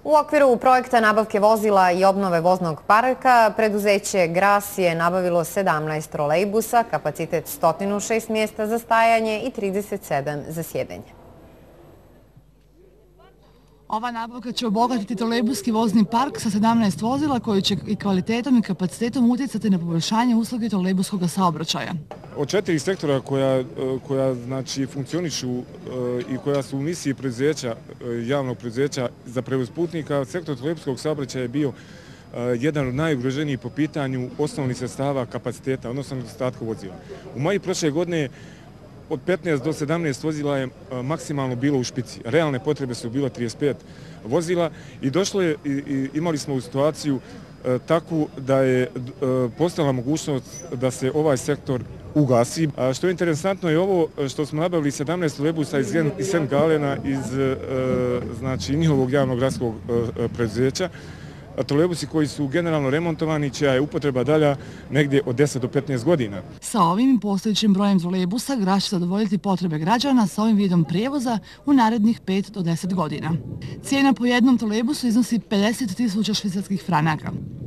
U okviru projekta nabavke vozila i obnove voznog parka, preduzeće Gras je nabavilo 17 trolejbusa, kapacitet 106 mjesta za stajanje i 37 za sjedenje. Ova nabavka će obogatiti trolejbuski vozni park sa 17 vozila koji će i kvalitetom i kapacitetom utjecati na poboljšanje usluge trolejbuskog saobraćaja. Od 4 sektora koja znači, funkcionišu i koja su u misiji preduzeća, javnog preduzeća za prevoz putnika, sektor trolejbuskog saobraćaja je bio jedan od najugroženijih po pitanju osnovnih sredstava kapaciteta, odnosno nedostatka vozila. U maju prošle godine od 15 do 17 vozila je maksimalno bilo u špici. Realne potrebe su bilo 35 vozila i imali smo u situaciju takvu da je postala mogućnost da se ovaj sektor ugasi. Što je interesantno je ovo što smo nabavili 17 trolejbusa iz St. Galena iz znači, njihovog javnog gradskog preduzeća. Trolejbusi koji su generalno remontovani, čija je upotreba dalja negdje od 10 do 15 godina. Sa ovim postojećim brojem trolejbusa Gras će zadovoljiti potrebe građana sa ovim vidom prijevoza u narednih 5 do 10 godina. Cijena po jednom trolejbusu iznosi 50.000 švicarskih franaka.